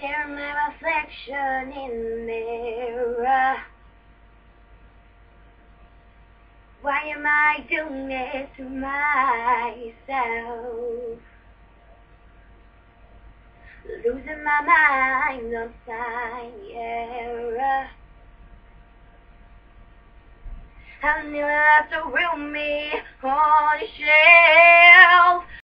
Staring at my reflection in the mirror. Why am I doing this to myself? Losing my mind on Sierra. I knew that's the real me on the shelf.